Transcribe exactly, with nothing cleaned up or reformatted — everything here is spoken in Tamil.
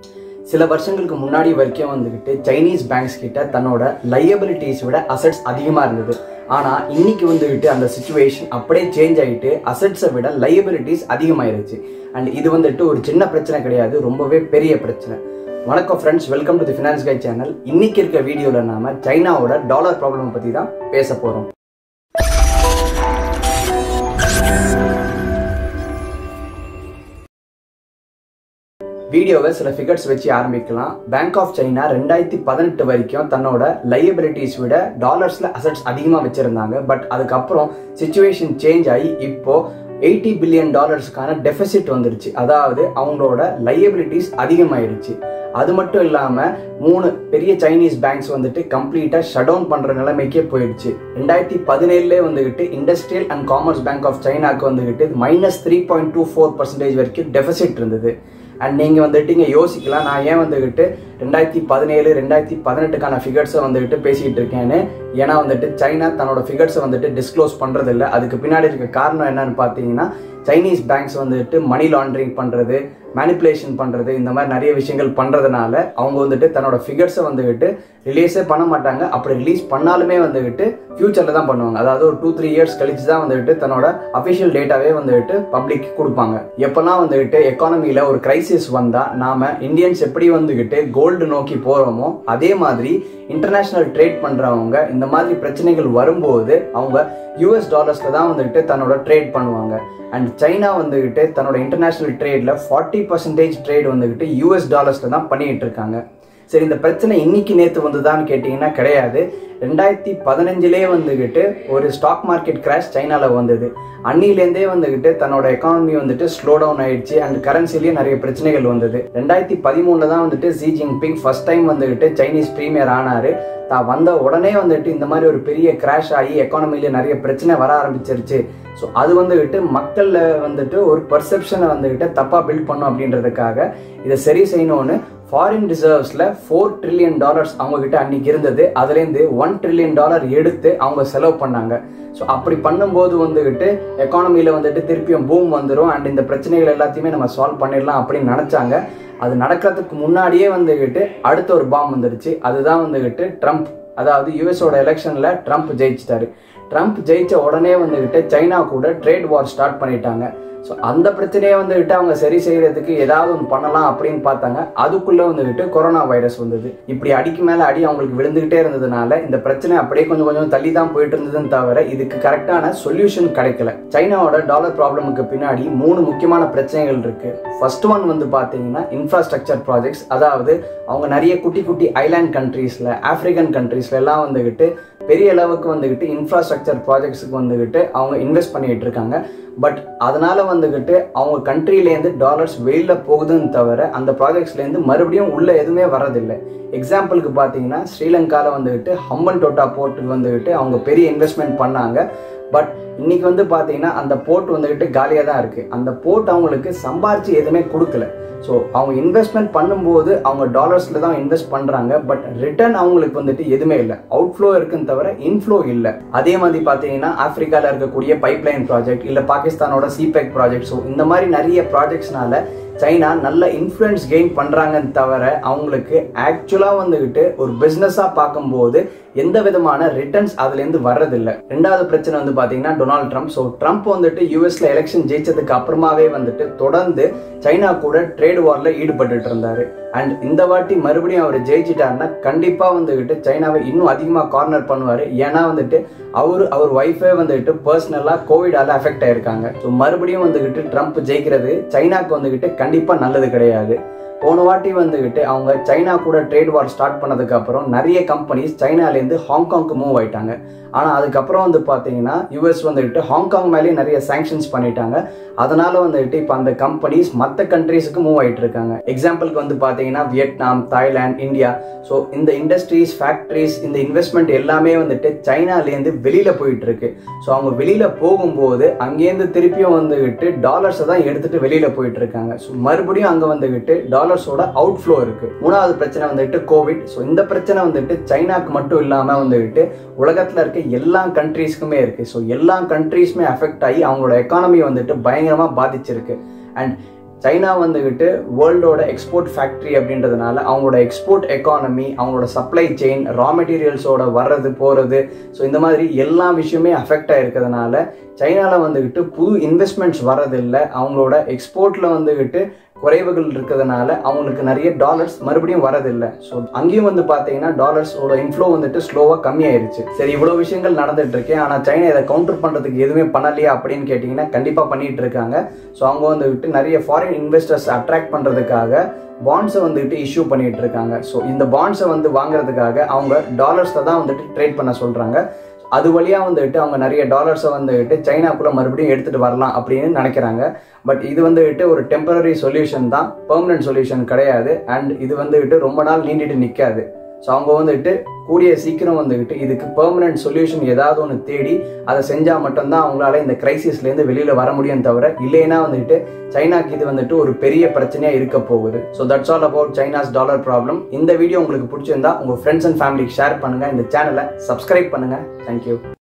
சில வருஷங்களுக்கு முன்னாடி வரைக்கும் வந்துக்கிட்டு சைனீஸ் பேங்க்ஸ் கிட்ட தன்னோட லையபிலிட்டிஸ் விட அசெட்ஸ் அதிகமாக இருந்தது. ஆனால் இன்னைக்கு வந்துக்கிட்டு அந்த சிச்சுவேஷன் அப்படியே சேஞ்ச் ஆகிட்டு அசெட்ஸை விட லையபிலிட்டிஸ் அதிகமாயிருச்சு. அண்ட் இது வந்துட்டு ஒரு சின்ன பிரச்சனை கிடையாது, ரொம்பவே பெரிய பிரச்சனை. வணக்கம் friends, welcome to the finance guide channel. இன்னைக்கு இருக்க வீடியோவில் நாம சைனாவோட டாலர் ப்ராப்ளம் பற்றி தான் பேச போகிறோம். வீடியோவை சில ஃபிகர்ஸ் வச்சு ஆரம்பிக்கலாம். பேங்க் ஆஃப் சைனா ரெண்டாயிரத்தி பதினெட்டு வரைக்கும் தன்னோட லையபிலிட்டிஸ் விட டாலர்ஸ்ல அசெட்ஸ் அதிகமாக வச்சிருந்தாங்க. பட் அதுக்கப்புறம் சிச்சுவேஷன் சேஞ்ச் ஆகி இப்போ எயிட்டி பில்லியன் டாலர்ஸ்க்கான டெபிசிட் வந்துருச்சு. அதாவது அவங்களோட லையபிலிட்டிஸ் அதிகமாயிருச்சு. அது மட்டும் இல்லாமல் மூணு பெரிய சைனீஸ் பேங்க்ஸ் வந்துட்டு கம்ப்ளீட்டாக ஷட் டவுன் பண்ணுற நிலைமைக்கே போயிடுச்சு. ரெண்டாயிரத்தி பதினேழுலேயே வந்துக்கிட்டு industrial and commerce bank of சைனாக்கு வந்துக்கிட்டு minus three point two four percentage வரைக்கும் டெபிசிட் இருந்தது. அண்ட் நீங்கள் வந்துட்டு இங்கே யோசிக்கலாம், நான் ஏன் வந்துக்கிட்டு ரெண்டாயிரத்தி பதினேழு ரெண்டாயிரத்தி பதினெட்டுக்கான ஃபிகர்ஸை வந்துக்கிட்டு பேசிக்கிட்டு இருக்கேன்னு. ஏன்னா வந்துட்டு சைனா தன்னோட ஃபிகர்ஸை வந்துட்டு டிஸ்க்ளோஸ் பண்ணுறதில்ல. அதுக்கு பின்னாடி இருக்க காரணம் என்னன்னு பார்த்தீங்கன்னா, சைனீஸ் பேங்க்ஸ் வந்துட்டு மணி லாண்ட்ரிங் பண்ணுறது, மேனிப்புலேஷன் பண்ணுறது, இந்த மாதிரி நிறைய விஷயங்கள் பண்ணுறதுனால அவங்க வந்துட்டு தன்னோட ஃபிகர்ஸை வந்துக்கிட்டு ரிலீஸே பண்ண மாட்டாங்க. அப்படி ரிலீஸ் பண்ணாலுமே வந்துக்கிட்டு ஃபியூச்சரில் தான் பண்ணுவாங்க. அதாவது ஒரு டூ த்ரீ இயர்ஸ் கழிச்சு தான் வந்துட்டு தன்னோட அஃபிஷியல் டேட்டாவே வந்துட்டு பப்ளிக் கொடுப்பாங்க. எப்போல்லாம் வந்துட்டு எக்கானமியில் ஒரு கிரைசிஸ் வந்தால் நாம் இந்தியன்ஸ் எப்படி வந்துக்கிட்டு கோல்டு நோக்கி போகிறோமோ, அதே மாதிரி இன்டர்நேஷ்னல் ட்ரேட் பண்ணுறவங்க இந்த மாதிரி பிரச்சனைகள் வரும்போது அவங்க யூஎஸ் டாலர்ஸில் தான் வந்துக்கிட்டு தன்னோட ட்ரேட் பண்ணுவாங்க. அண்ட் சைனா வந்துக்கிட்டு தன்னோட இன்டர்நேஷ்னல் ட்ரேடில் ஃபார்ட்டி பர்சன்டேஜ் ட்ரேட் வந்துக்கிட்டு யூஎஸ் டாலர்ஸில் தான் பண்ணிகிட்டு இருக்காங்க. சரி, இந்த பிரச்சனை இன்னைக்கு நேற்று வந்துதான்னு கேட்டிங்கன்னா கிடையாது. ரெண்டாயிரத்தி பதினஞ்சுலேயே வந்துக்கிட்டு ஒரு ஸ்டாக் மார்க்கெட் கிராஷ் சைனாவில் வந்தது. அன்னிலேருந்தே வந்துக்கிட்டு தன்னோட எக்கானமி வந்துட்டு ஸ்லோ டவுன் ஆயிடுச்சு. அண்ட் கரன்சிலேயே நிறைய பிரச்சனைகள் வந்தது. ரெண்டாயிரத்தி பதிமூணுல தான் வந்துட்டு ஷி ஜின்பிங் ஃபர்ஸ்ட் டைம் வந்துக்கிட்டு சைனீஸ் பிரீமியர் ஆனார். தான் வந்த உடனே வந்துட்டு இந்த மாதிரி ஒரு பெரிய கிராஷ் ஆகி எக்கானமியில் நிறைய பிரச்சனை வர ஆரம்பிச்சிருச்சு. ஸோ அது வந்துக்கிட்டு மக்களில் வந்துட்டு ஒரு பர்செப்ஷனை வந்துக்கிட்டு தப்பாக பில்ட் பண்ணும் அப்படின்றதுக்காக இதை சரி செய்யணும்னு ஃபாரின் ரிசர்வ்ஸில் ஃபோர் ட்ரில்லியன் டாலர்ஸ் அவங்கக்கிட்ட அன்றைக்கி இருந்தது. அதுலேருந்து ஒன் ட்ரில்லியன் டாலர் எடுத்து அவங்க செலவு பண்ணாங்க. ஸோ அப்படி பண்ணும்போது வந்துக்கிட்டு எக்கானமியில் வந்துட்டு திருப்பியும் பூம் வந்துடும். அண்ட் இந்த பிரச்சனைகள் எல்லாத்தையுமே நம்ம சால்வ் பண்ணிடலாம் அப்படின்னு நினச்சாங்க. அது நடக்கிறதுக்கு முன்னாடியே வந்துக்கிட்டு அடுத்த ஒரு பாம் வந்துடுச்சு. அதுதான் வந்துக்கிட்டு ட்ரம்ப், அதாவது யூஎஸோட எலெக்ஷனில் ட்ரம்ப் ஜெயிச்சிட்டாரு. ட்ரம்ப் ஜெயிச்ச உடனே வந்துக்கிட்டு சைனா கூட ட்ரேட் வார் ஸ்டார்ட் பண்ணிட்டாங்க. ஸோ அந்த பிரச்சனையை வந்துக்கிட்டு அவங்க சரி செய்யறதுக்கு ஏதாவது ஒன்று பண்ணலாம் அப்படின்னு பார்த்தாங்க. அதுக்குள்ளே வந்துக்கிட்டு கொரோனா வைரஸ் வந்தது. இப்படி அடிக்கு மேலே அடி அவங்களுக்கு விழுந்துக்கிட்டே இருந்ததுனால இந்த பிரச்சனை அப்படியே கொஞ்சம் கொஞ்சம் தள்ளி தான் போயிட்டு இருந்ததுன்னு தவிர இதுக்கு கரெக்டான சொல்யூஷன் கிடைக்கல. சைனாவோட டாலர் ப்ராப்ளமுக்கு பின்னாடி மூணு முக்கியமான பிரச்சனைகள் இருக்கு. ஃபர்ஸ்ட் ஒன் வந்து பார்த்தீங்கன்னா இன்ஃப்ராஸ்ட்ரக்சர் ப்ராஜெக்ட்ஸ். அதாவது அவங்க நிறைய குட்டி குட்டி ஐலாண்ட் கண்ட்ரீஸில், ஆப்பிரிக்கன் கண்ட்ரீஸ்ல எல்லாம் வந்துக்கிட்டு பெரிய அளவுக்கு வந்துக்கிட்டு இன்ஃப்ராஸ்ட்ரக்சர் ப்ராஜெக்ட்ஸுக்கு வந்துக்கிட்டு அவங்க இன்வெஸ்ட் பண்ணிட்டு இருக்காங்க. பட் அதனால வந்துக்கிட்டு அவங்க கண்ட்ரிலேருந்து டாலர்ஸ் வெளியில் போகுதுன்னு தவிர அந்த ப்ராஜெக்ட்ஸ்லேருந்து மறுபடியும் உள்ள எதுவுமே வரதில்லை. எக்ஸாம்பிளுக்கு பார்த்தீங்கன்னா ஸ்ரீலங்காவில் வந்துக்கிட்டு ஹம்பன் டோட்டா போர்ட்டுக்கு வந்துக்கிட்டு அவங்க பெரிய இன்வெஸ்ட்மெண்ட் பண்ணாங்க. பட் இன்னைக்கு வந்து பார்த்தீங்கன்னா அந்த போர்ட் வந்துக்கிட்டு காலியாக தான் இருக்குது. அந்த போர்ட் அவங்களுக்கு சம்பாரிச்சு எதுவுமே கொடுக்கல. ஸோ அவங்க இன்வெஸ்ட்மெண்ட் பண்ணும்போது அவங்க டாலர்ஸில் தான் இன்வெஸ்ட் பண்ணுறாங்க. பட் ரிட்டர்ன் அவங்களுக்கு வந்துட்டு எதுவுமே இல்லை. அவுட்ஃப்ளோ இருக்குன்னு தவிர இன்ஃப்ளோ இல்லை. அதே மாதிரி பார்த்தீங்கன்னா ஆப்பிரிக்காவில் இருக்கக்கூடிய பைப்லைன் ப்ராஜெக்ட், இல்லை பாகிஸ்தானோட சிபெக் ப்ராஜெக்ட், ஸோ இந்த மாதிரி நிறைய ப்ராஜெக்ட்ஸ்னால சைனா நல்ல இன்ஃப்ளூயன்ஸ் கெயின் பண்ணுறாங்கன்னு தவிர அவங்களுக்கு ஆக்சுவலாக வந்துக்கிட்டு ஒரு பிஸ்னஸாக பார்க்கும்போது எந்த விதமான ரிட்டர்ன்ஸ் அதுலேருந்து வர்றதில்லை. ரெண்டாவது பிரச்சனை வந்து பார்த்தீங்கன்னா டொனால்ட் ட்ரம்ப். ஸோ ட்ரம்ப் வந்துட்டு யூஎஸ்ல எலெக்ஷன் ஜெயிச்சதுக்கு அப்புறமாவே வந்துட்டு தொடர்ந்து சைனா கூட ட்ரேட் வாரில் ஈடுபட்டு இருந்தாரு. அண்ட் இந்த வாட்டி மறுபடியும் அவர் ஜெயிச்சிட்டாருன்னா கண்டிப்பாக வந்துக்கிட்டு சைனாவை இன்னும் அதிகமாக கார்னர் பண்ணுவார். ஏன்னா வந்துட்டு அவரு அவர் ஒய்ஃபே வந்துக்கிட்டு பர்சனலாக கோவிடால அஃபெக்ட் ஆயிருக்காங்க. ஸோ மறுபடியும் வந்துக்கிட்டு ட்ரம்ப் ஜெயிக்கிறது சைனாக்கு வந்துக்கிட்டு கண்டிப்பாக நல்லது கிடையாது. போன வாட்டி வந்துக்கிட்டு அவங்க சைனா கூட ட்ரேட் வார் ஸ்டார்ட் பண்ணதுக்கு அப்புறம் நிறைய கம்பெனிஸ் சைனாலேருந்து ஹாங்காங்க்கு மூவ் ஆயிட்டாங்க. ஆனால் அதுக்கப்புறம் வந்து பார்த்தீங்கன்னா யூஎஸ் வந்துக்கிட்டு ஹாங்காங் மேலேயும் நிறைய சாங்ஷன்ஸ் பண்ணிட்டாங்க. அதனால வந்துட்டு இப்போ அந்த கம்பெனிஸ் மற்ற கண்ட்ரீஸுக்கு மூவ் ஆகிட்டு இருக்காங்க. எக்ஸாம்பிளுக்கு வந்து பார்த்தீங்கன்னா வியட்நாம், தாய்லாந்து, இந்தியா. ஸோ இந்த இண்டஸ்ட்ரீஸ், ஃபேக்ட்ரிஸ், இந்த இன்வெஸ்ட்மெண்ட் எல்லாமே வந்துட்டு சைனாலேருந்து வெளியில் போயிட்டு இருக்கு. ஸோ அவங்க வெளியில் போகும்போது அங்கேருந்து திருப்பியும் வந்துக்கிட்டு டாலர்ஸை தான் எடுத்துட்டு வெளியில் போயிட்டு இருக்காங்க. ஸோ மறுபடியும் அங்கே வந்துக்கிட்டு டாலர்ஸோட அவுட்ஃப்ளோ இருக்கு. மூணாவது பிரச்சனை வந்துட்டு கோவிட். ஸோ இந்த பிரச்சனை வந்துட்டு சைனாக்கு மட்டும் இல்லாமல் வந்துக்கிட்டு உலகத்தில் இருக்க எல்லா கண்ட்ரீஸ்க்குமே இருக்கு. ஸோ எல்லா கண்ட்ரீஸுமே அஃபெக்ட் ஆகி அவங்களோட எக்கானமி வந்துட்டு பயங்கரமாக பாதிச்சிருக்கு. அண்ட் சைனா வந்துக்கிட்டு வேர்ல்டோட எக்ஸ்போர்ட் ஃபேக்ட்ரி அப்படின்றதுனால அவங்களோட எக்ஸ்போர்ட் எக்கானமி, அவங்களோட சப்ளை செயின், ரா மெட்டீரியல்ஸோட வர்றது போகிறது, ஸோ இந்த மாதிரி எல்லா விஷயமே அஃபெக்ட் ஆகிருக்கிறதுனால சைனாவில் வந்துக்கிட்டு புது இன்வெஸ்ட்மெண்ட்ஸ் வர்றதில்லை. அவங்களோட எக்ஸ்போர்ட்டில் வந்துக்கிட்டு குறைவுகள் இருக்கிறதுனால அவங்களுக்கு நிறைய டாலர்ஸ் மறுபடியும் வரதில்லை. ஸோ அங்கேயும் வந்து பார்த்தீங்கன்னா டாலர்ஸோட இன்ஃப்ளோ வந்துட்டு ஸ்லோவாக கம்மியாயிருச்சு. சரி, இவ்வளோ விஷயங்கள் நடந்துட்டு இருக்கு, ஆனால் சைனா இதை கவுண்டர் பண்ணுறதுக்கு எதுவுமே பண்ணலையா அப்படின்னு கேட்டிங்கன்னா கண்டிப்பாக பண்ணிட்டு இருக்காங்க. ஸோ அவங்க வந்துட்டு நிறைய ஃபாரின் இன்வெஸ்டர்ஸ் அட்ராக்ட் பண்ணுறதுக்காக பாண்ட்ஸை வந்துட்டு இஷ்யூ பண்ணிட்டு இருக்காங்க. ஸோ இந்த பாண்ட்ஸை வந்து வாங்குறதுக்காக அவங்க டாலர்ஸை தான் வந்துட்டு ட்ரேட் பண்ண சொல்கிறாங்க. அது வழியாக வந்துட்டு அவங்க நிறைய டாலர்ஸை வந்துட்டு சைனாக்குள்ளே மறுபடியும் எடுத்துகிட்டு வரலாம் அப்படின்னு நினைக்கிறாங்க. பட் இது வந்துட்டு ஒரு டெம்பரரி சொல்யூஷன் தான், பெர்மனன்ட் சொல்யூஷன் கிடையாது. அண்ட் இது வந்துட்டு ரொம்ப நாள் நீண்டிட்டு நிற்காது. ஸோ அவங்க வந்துட்டு கூடிய சீக்கிரம் வந்துக்கிட்டு இதுக்கு பெர்மனன்ட் சொல்யூஷன் ஏதாவது ஒன்று தேடி அதை செஞ்சால் மட்டும்தான் அவங்களால இந்த கிரைசிஸ்லேருந்து வெளியில் வர முடியும். தவிர இல்லைன்னா வந்துட்டு சைனாக்கு இது வந்துட்டு ஒரு பெரிய பிரச்சனையாக இருக்க போகுது. So that's all about China's dollar problem. இந்த வீடியோ உங்களுக்கு பிடிச்சிருந்தா உங்கள் ஃப்ரெண்ட்ஸ் அண்ட் ஃபேமிலிக்கு ஷேர் பண்ணுங்கள். இந்த சேனலை சப்ஸ்கிரைப் பண்ணுங்கள். தேங்க்யூ.